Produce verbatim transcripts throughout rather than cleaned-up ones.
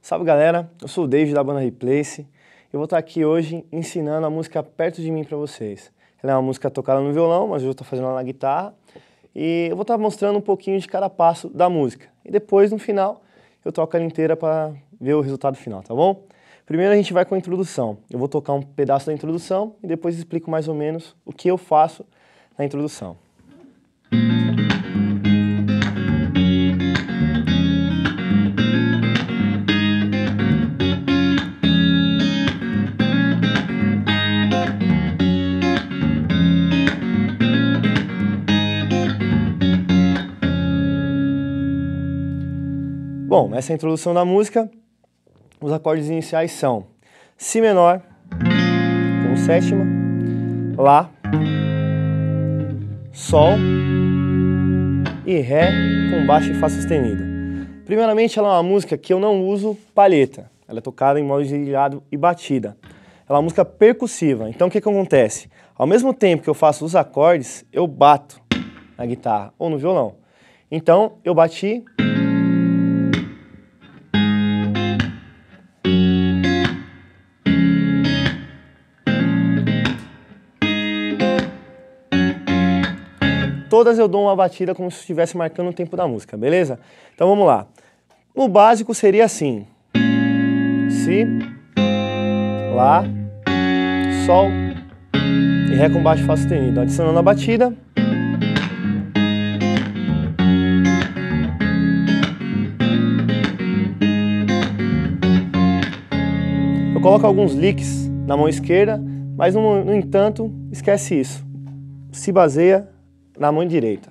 Salve galera, eu sou o David da banda Replace. Eu vou estar aqui hoje ensinando a música Perto de Mim para vocês. Ela é uma música tocada no violão, mas eu estou fazendo ela na guitarra. E eu vou estar mostrando um pouquinho de cada passo da música. E depois, no final, eu toco ela inteira para ver o resultado final, tá bom? Primeiro a gente vai com a introdução. Eu vou tocar um pedaço da introdução e depois explico mais ou menos o que eu faço na introdução. Bom, essa é a introdução da música. Os acordes iniciais são Si menor com sétima, Lá, Sol e Ré com baixo e Fá sustenido. Primeiramente, ela é uma música que eu não uso palheta. Ela é tocada em modo dedilhado e batida. Ela é uma música percussiva. Então o que que acontece? Ao mesmo tempo que eu faço os acordes, eu bato na guitarra ou no violão. Então eu bati. Todas eu dou uma batida como se estivesse marcando o tempo da música, beleza? Então vamos lá. No básico seria assim. Si, Lá, Sol e Ré com baixo e Fá sustenido. Adicionando a batida. Eu coloco alguns licks na mão esquerda, mas no, no entanto, esquece isso. Se baseia na mão direita.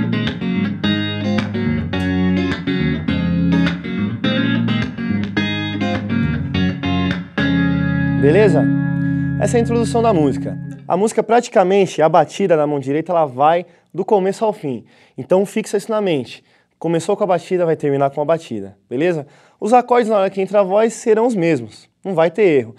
Beleza? Essa é a introdução da música. A música praticamente, a batida da mão direita, ela vai do começo ao fim. Então fixa isso na mente. Começou com a batida, vai terminar com a batida. Beleza? Os acordes na hora que entra a voz serão os mesmos. Não vai ter erro.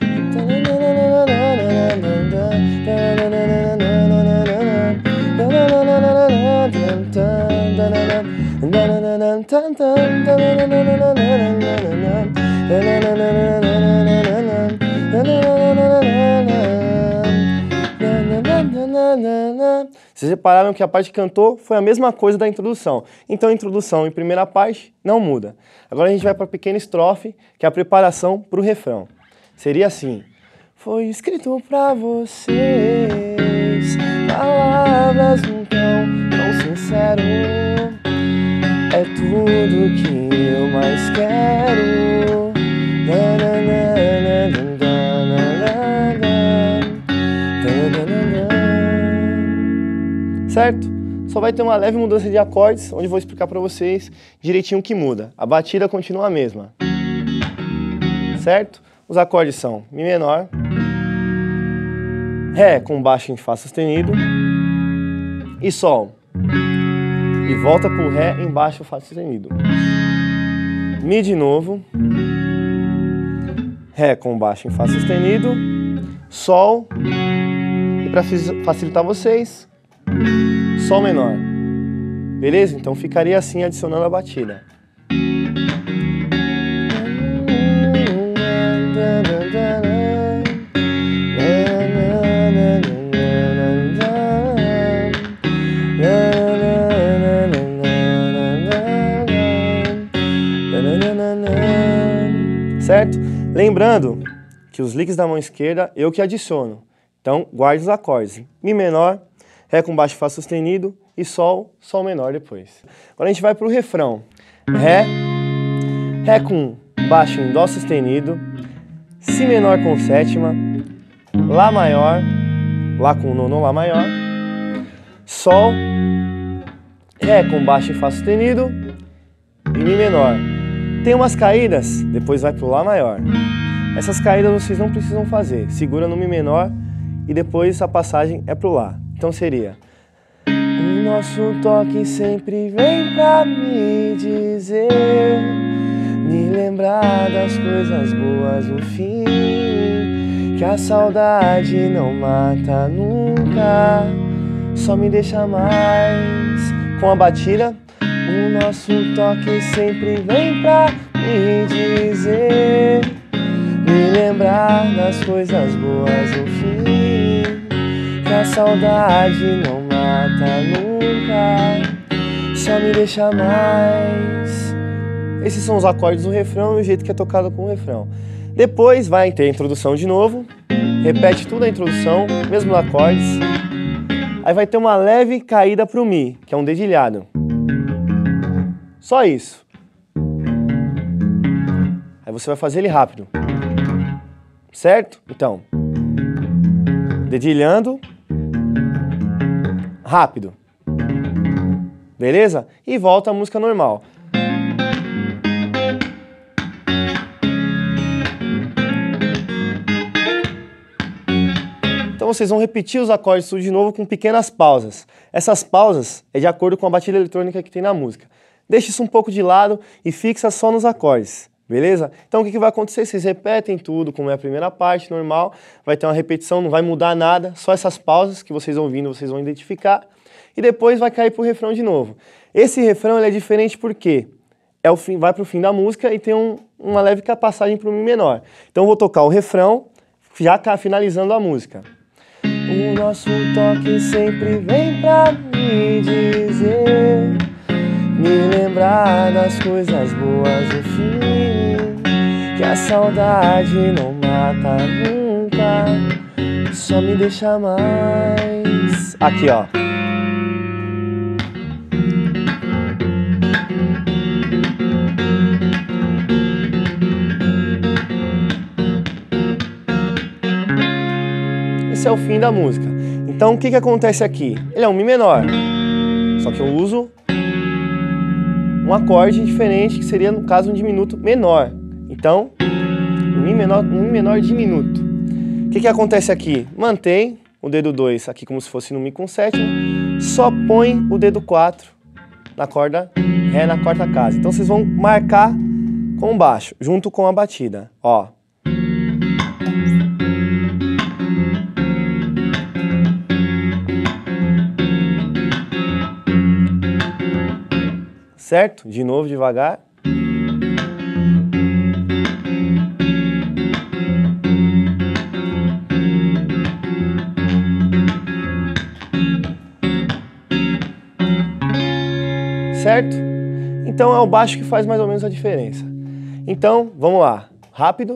Vocês repararam que a parte que cantou foi a mesma coisa da introdução. Então a introdução e primeira parte não muda. Agora a gente vai para a pequena estrofe, que é a preparação para o refrão. Seria assim. Foi escrito pra vocês palavras num tom tão sincero. É tudo que eu mais quero. Certo? Só vai ter uma leve mudança de acordes, onde eu vou explicar pra vocês direitinho o que muda. A batida continua a mesma. Certo? Os acordes são Mi menor, Ré com baixo em Fá sustenido e Sol. E volta pro Ré em baixo Fá sustenido. Mi de novo, Ré com baixo em Fá sustenido, Sol e para facilitar vocês, Sol menor. Beleza? Então ficaria assim adicionando a batida. Certo? Lembrando que os licks da mão esquerda eu que adiciono. Então guarde os acordes. Mi menor, Ré com baixo Fá sustenido e Sol, Sol menor depois. Agora a gente vai para o refrão. Ré, Ré com baixo em Dó sustenido, Si menor com sétima, Lá maior, Lá com nono, Lá maior, Sol, Ré com baixo em Fá sustenido e Mi menor. Tem umas caídas, depois vai para o Lá maior. Essas caídas vocês não precisam fazer. Segura no Mi menor e depois a passagem é para o Lá. Então seria: o nosso toque sempre vem pra me dizer, me lembrar das coisas boas no fim, que a saudade não mata nunca, só me deixa mais. Com a batida, o nosso toque sempre vem pra me dizer, me lembrar das coisas boas no fim, que a saudade não mata nunca, só me deixa mais. Esses são os acordes do refrão e o jeito que é tocado com o refrão. Depois vai ter a introdução de novo, repete tudo a introdução, mesmos acordes. Aí vai ter uma leve caída pro Mi, que é um dedilhado. Só isso. Aí você vai fazer ele rápido. Certo? Então, dedilhando, rápido. Beleza? E volta a música normal. Então vocês vão repetir os acordes tudo de novo com pequenas pausas. Essas pausas é de acordo com a batida eletrônica que tem na música. Deixa isso um pouco de lado e fixa só nos acordes, beleza? Então o que, que vai acontecer? Vocês repetem tudo, como é a primeira parte, normal. Vai ter uma repetição, não vai mudar nada, só essas pausas que vocês vão ouvindo, vocês vão identificar. E depois vai cair pro refrão de novo. Esse refrão ele é diferente porque é o fim, vai pro fim da música e tem um, uma leve passagem pro Mi menor. Então eu vou tocar o refrão, já finalizando a música. O nosso toque sempre vem pra me dizer, me lembrar das coisas boas do fim, que a saudade não mata nunca, só me deixa mais. Aqui, ó. Esse é o fim da música. Então o que, que acontece aqui? Ele é um Mi menor, só que eu uso um acorde diferente, que seria no caso um diminuto menor. Então, um Mi menor, um Mi menor diminuto. O que, que acontece aqui? Mantém o dedo dois aqui como se fosse no Mi com sétima, só põe o dedo quatro na corda Ré na quarta casa. Então vocês vão marcar com baixo, junto com a batida. Ó. Certo? De novo, devagar. Certo? Então é o baixo que faz mais ou menos a diferença. Então, vamos lá. Rápido.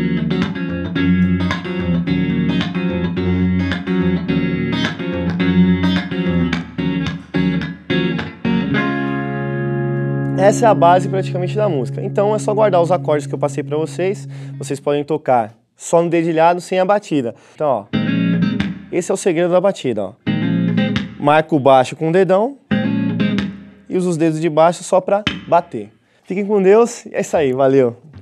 Essa é a base praticamente da música. Então é só guardar os acordes que eu passei para vocês. Vocês podem tocar só no dedilhado, sem a batida. Então, ó, esse é o segredo da batida, ó. Marca o baixo com o dedão e usa os dedos de baixo só para bater. Fiquem com Deus e é isso aí, valeu!